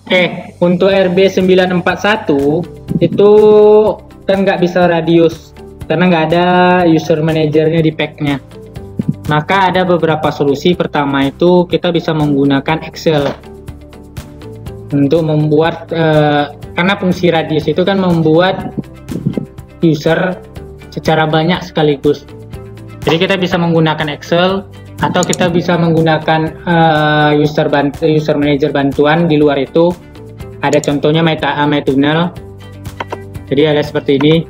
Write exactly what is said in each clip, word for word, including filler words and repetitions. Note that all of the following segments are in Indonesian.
Oke, untuk R B sembilan empat satu itu kan nggak bisa radius karena nggak ada user manajernya di packnya. Maka ada beberapa solusi. Pertama itu kita bisa menggunakan Excel untuk membuat eh, karena fungsi radius itu kan membuat user secara banyak sekaligus. Jadi kita bisa menggunakan Excel atau kita bisa menggunakan uh, user bantu, user manager bantuan di luar itu. Ada contohnya Meta MyTunnel. Jadi ada seperti ini.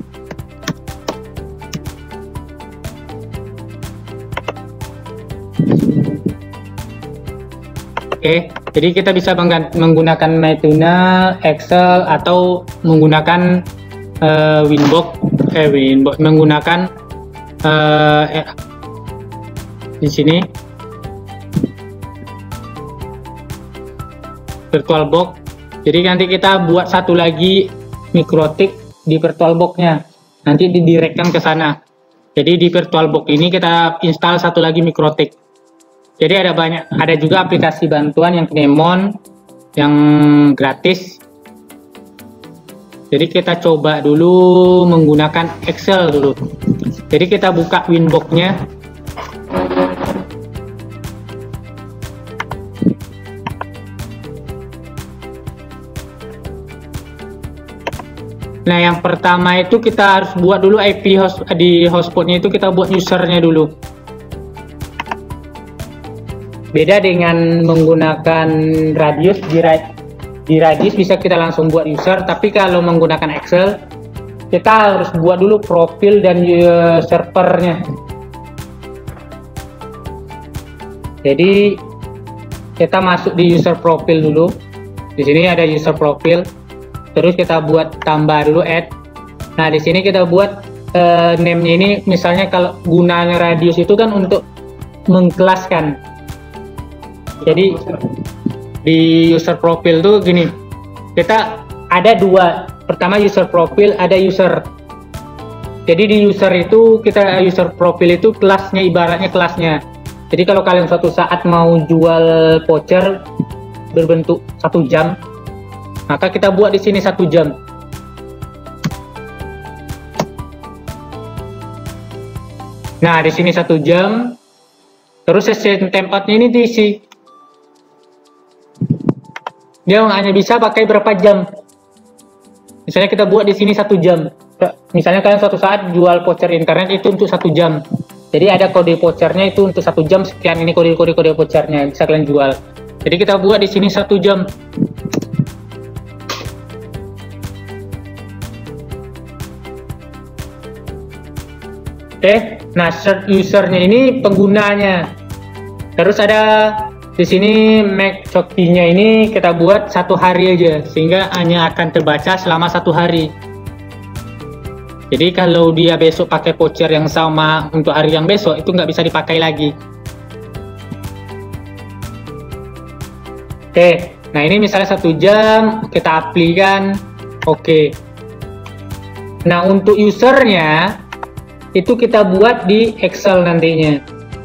Oke, jadi kita bisa menggunakan MyTunnel, Excel atau menggunakan uh, Winbox, eh Winbox menggunakan uh, eh, di sini VirtualBox. Jadi nanti kita buat satu lagi mikrotik di VirtualBox-nya. Nanti didirectkan ke sana. Jadi di VirtualBox ini kita install satu lagi mikrotik. Jadi ada banyak, ada juga aplikasi bantuan yang Kinemon yang gratis. Jadi kita coba dulu menggunakan Excel dulu. Jadi kita buka Winbox-nya. Nah, yang pertama itu kita harus buat dulu I P host di hotspotnya itu kita buat usernya dulu. Beda dengan menggunakan radius, di, di radius bisa kita langsung buat user, tapi kalau menggunakan Excel kita harus buat dulu profil dan uh, servernya. Jadi kita masuk di user profil dulu. Di sini ada user profil. Terus kita buat tambah dulu add. Nah, di sini kita buat uh, name-nya ini, misalnya kalau gunanya radius itu kan untuk mengkelaskan. Jadi di user profil tuh gini, kita ada dua. Pertama user profil, ada user. Jadi di user itu kita user profil itu kelasnya, ibaratnya kelasnya. Jadi kalau kalian suatu saat mau jual voucher berbentuk satu jam, maka kita buat di sini satu jam. Nah, di sini satu jam. Terus session tempatnya ini diisi. Dia hanya bisa pakai berapa jam. Misalnya kita buat di sini satu jam. Misalnya kalian suatu saat jual voucher internet itu untuk satu jam. Jadi ada kode vouchernya itu untuk satu jam sekian, ini kode-kode kode vouchernya bisa kalian jual. Jadi kita buat di sini satu jam. Oke, nah search usernya ini penggunanya. Terus ada di sini make chokinya ini kita buat satu hari aja, sehingga hanya akan terbaca selama satu hari. Jadi kalau dia besok pakai voucher yang sama untuk hari yang besok, itu nggak bisa dipakai lagi. Oke, nah ini misalnya satu jam, kita aplikan, oke. Nah untuk usernya, itu kita buat di Excel nantinya.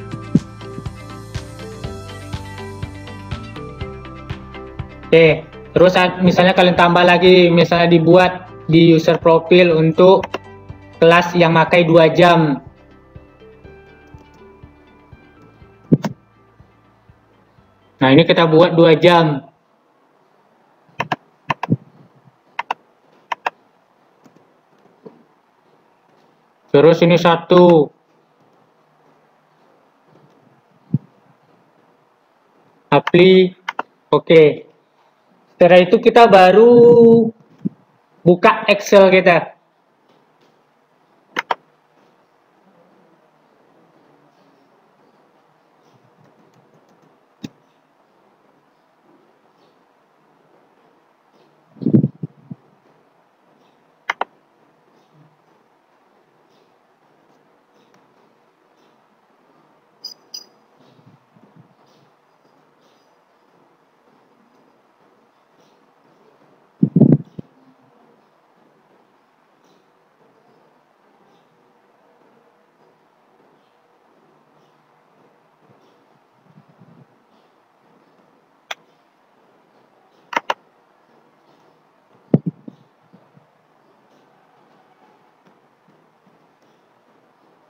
Oke, terus misalnya kalian tambah lagi, misalnya dibuat di user profil untuk kelas yang pakai dua jam. Nah, ini kita buat dua jam. Terus ini satu. Apply. Oke. Setelah itu kita baru buka Excel kita.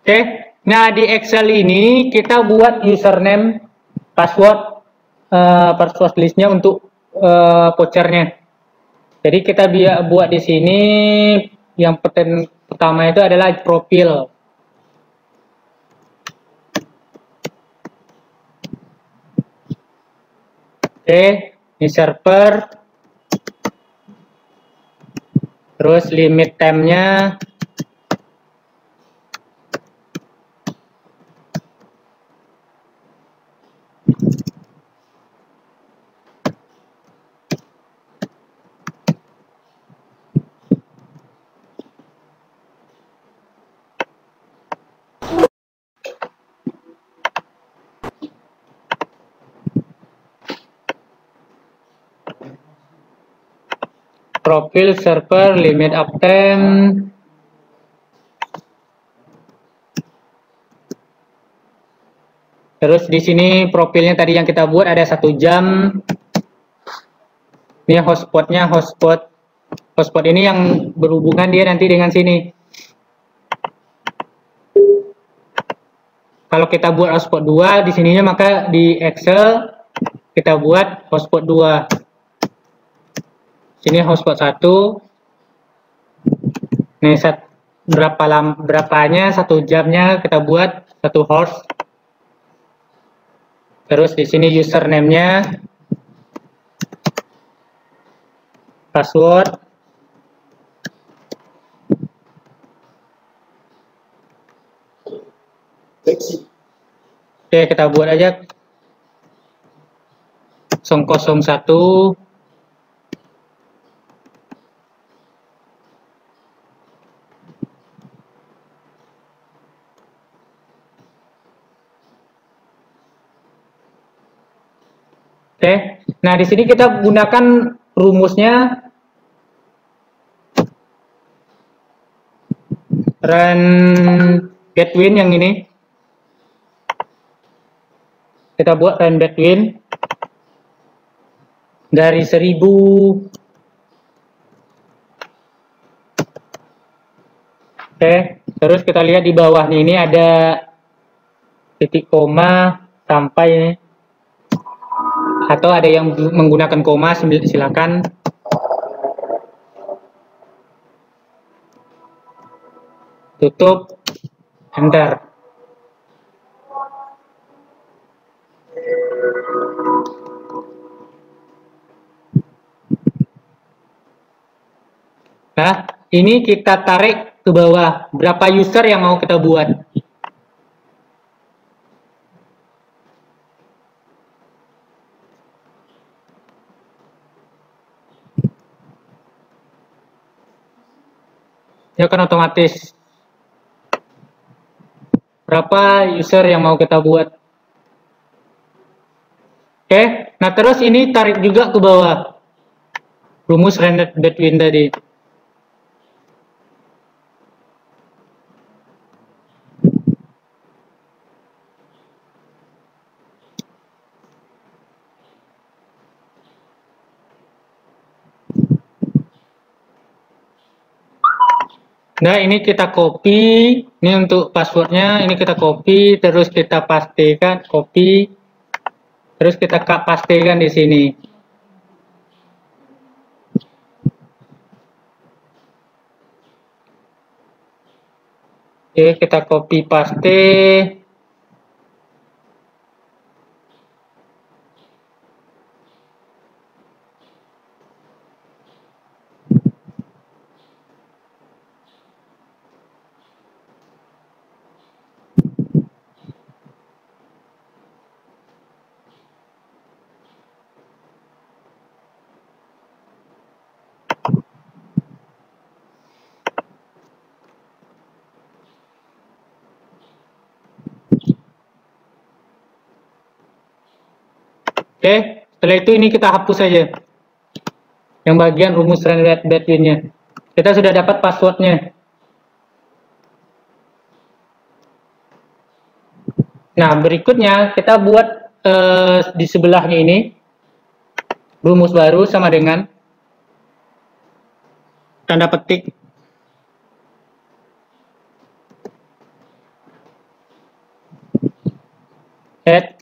Oke, nah di Excel ini kita buat username, password, uh, password listnya untuk uh, vouchernya. Jadi kita biar buat di sini yang pertama itu adalah profil. Oke, ini server, terus limit time-nya. Profil, server, limit uptime, terus di sini profilnya tadi yang kita buat ada satu jam. Ini hotspotnya, hotspot, hotspot ini yang berhubungan dia nanti dengan sini. Kalau kita buat hotspot dua di sininya, maka di Excel kita buat hotspot dua. Sini hotspot satu. Nih set berapa lama berapanya satu jamnya kita buat satu host. Terus di sini username-nya, password, oke kita buat aja nol satu. Oke, nah di sini kita gunakan rumusnya run between yang ini. Kita buat run between dari seribu. Oke, terus kita lihat di bawah nih, ini ada titik koma sampai ini. Atau ada yang menggunakan koma, silakan. Tutup, enter. Nah, ini kita tarik ke bawah. Berapa user yang mau kita buat? Ya kan otomatis. Berapa user yang mau kita buat? Oke, nah terus ini tarik juga ke bawah. Rumus run between tadi. Nah ini kita copy, ini untuk passwordnya, ini kita copy, terus kita pastikan, copy, terus kita pastikan di sini. Oke, kita copy paste. Oke, setelah itu ini kita hapus saja yang bagian rumus run between-nya. Kita sudah dapat passwordnya. Nah, berikutnya kita buat eh, di sebelahnya ini rumus baru sama dengan tanda petik. add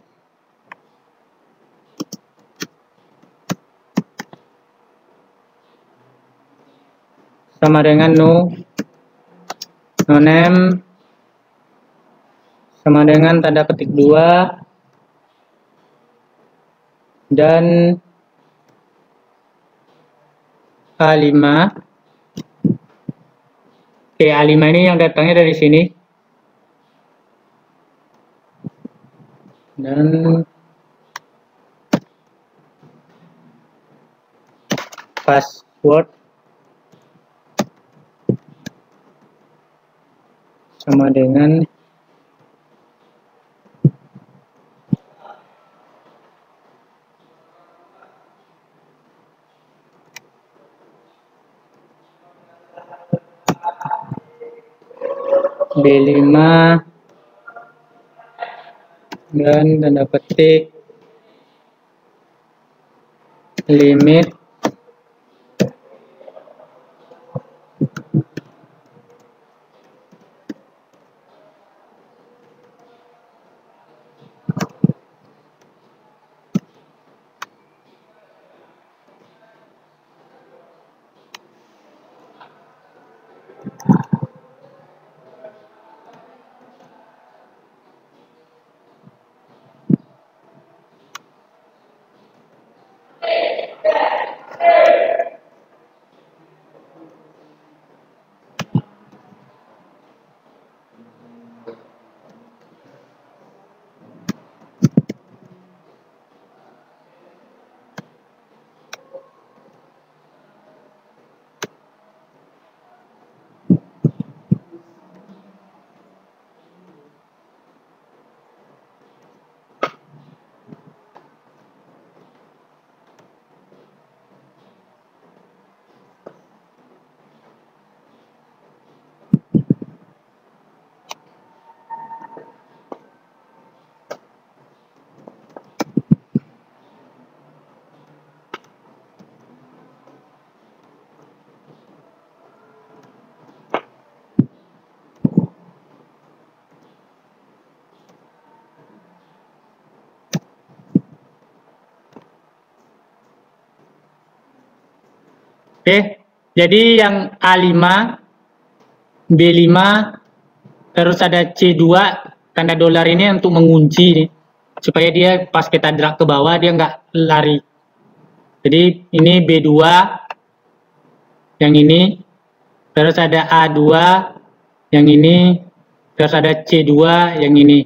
sama dengan no no name sama dengan tanda ketik dua dan A lima. Oke, A lima ini yang datangnya dari sini. Dan password sama dengan B lima dan tanda petik limit Oke, jadi yang A lima, B lima, terus ada C dua, tanda dolar ini untuk mengunci nih, supaya dia pas kita drag ke bawah dia nggak lari. Jadi ini B dua, yang ini, terus ada A dua, yang ini, terus ada C dua, yang ini.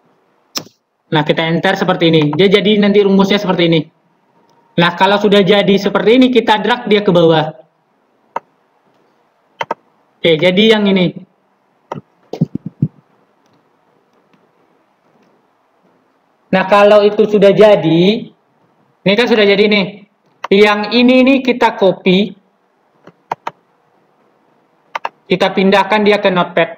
Nah, kita enter seperti ini. Dia jadi nanti rumusnya seperti ini. Nah, kalau sudah jadi seperti ini, kita drag dia ke bawah. Oke, jadi yang ini. Nah, kalau itu sudah jadi, ini kan sudah jadi nih. Yang ini nih kita copy. Kita pindahkan dia ke Notepad.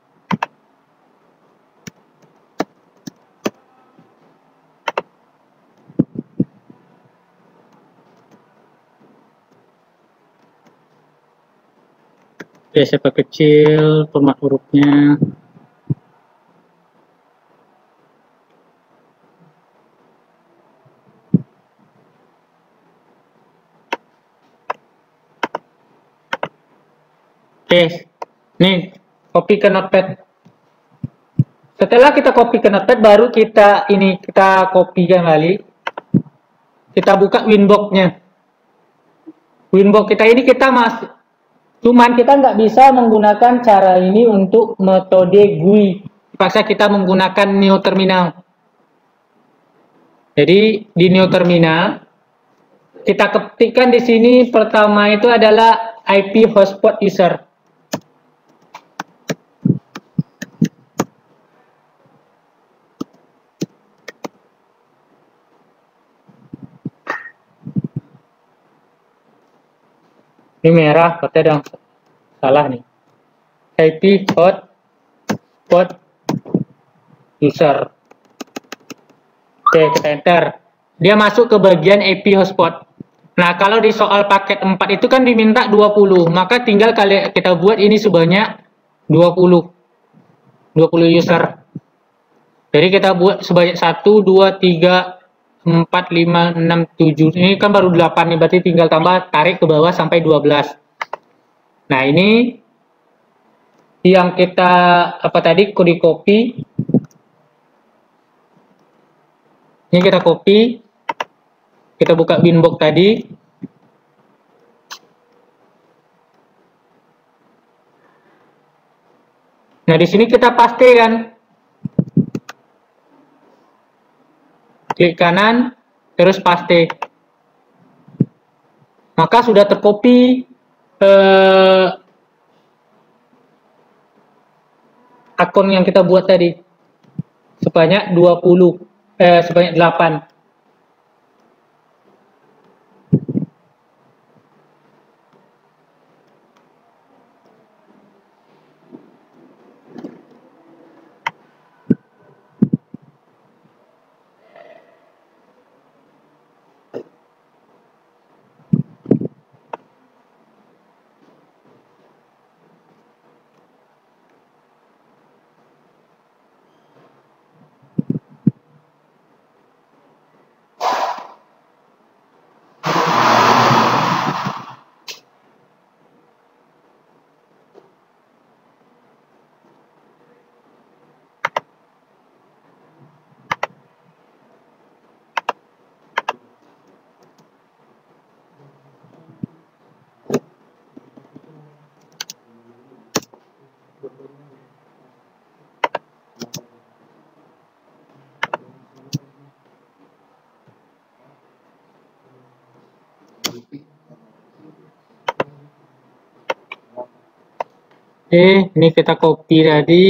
Oke, saya kecil format hurufnya. Oke, nih copy ke Notepad. Setelah kita copy ke Notepad, baru kita ini kita copy kembali. Kita buka Winbox-nya. Winbox kita ini kita masih, cuman kita nggak bisa menggunakan cara ini untuk metode G U I. Terpaksa kita menggunakan New Terminal. Jadi di New Terminal kita ketikkan di sini pertama itu adalah I P hotspot user. Ini merah, berarti ada yang salah nih. I P hotspot user. Oke, kita enter. Dia masuk ke bagian I P hotspot. Nah, kalau di soal paket empat itu kan diminta dua puluh, maka tinggal kali kita buat ini sebanyak dua puluh. dua puluh user. Jadi kita buat sebanyak satu, dua, tiga, empat, lima, enam, tujuh. Ini kan baru delapan nih, berarti tinggal tambah tarik ke bawah sampai dua belas. Nah, ini yang kita apa tadi kode copy. Ini kita copy. Kita buka binbox tadi. Nah, di sini kita pastikan. Klik kanan, terus paste. Maka sudah tercopy eh, akun yang kita buat tadi sebanyak dua puluh, eh, sebanyak delapan. Oke, ini kita copy tadi,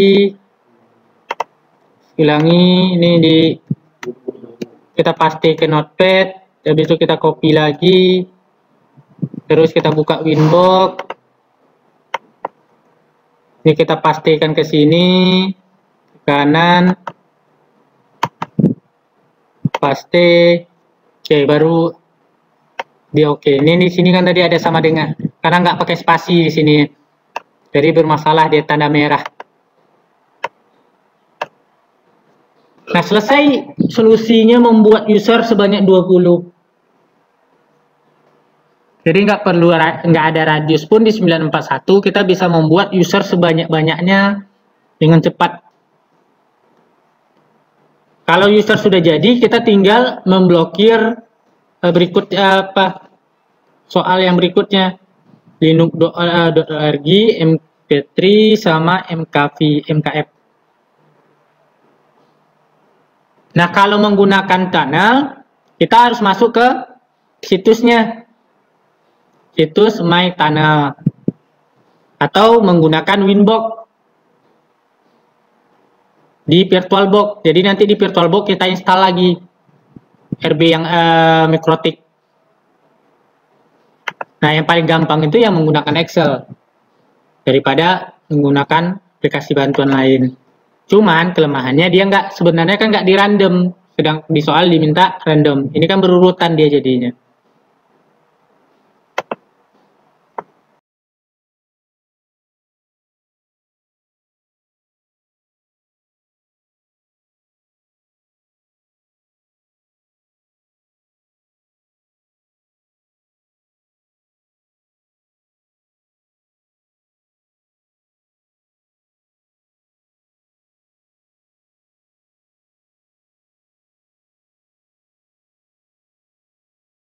ulangi, ini di kita paste ke notepad, habis itu kita copy lagi, terus kita buka winbox, ini kita pastikan ke sini, ke kanan, paste, oke, baru dia oke. Ini di sini kan tadi ada sama dengan, karena nggak pakai spasi di sini. Jadi bermasalah dia tanda merah. Nah, selesai solusinya membuat user sebanyak dua puluh. Jadi nggak perlu nggak ada radius pun di sembilan empat satu, kita bisa membuat user sebanyak-banyaknya dengan cepat. Kalau user sudah jadi, kita tinggal memblokir uh, berikut uh, apa soal yang berikutnya. linux dot org, M P tiga sama M K V, M K F. Nah, kalau menggunakan tunnel, kita harus masuk ke situsnya, situs My Tunnel, atau menggunakan Winbox di VirtualBox. Jadi nanti di VirtualBox kita install lagi R B yang uh, Mikrotik. Nah, yang paling gampang itu yang menggunakan Excel daripada menggunakan aplikasi bantuan lain. Cuman kelemahannya dia nggak, sebenarnya kan nggak di random, sedang di soal diminta random. Ini kan berurutan dia jadinya.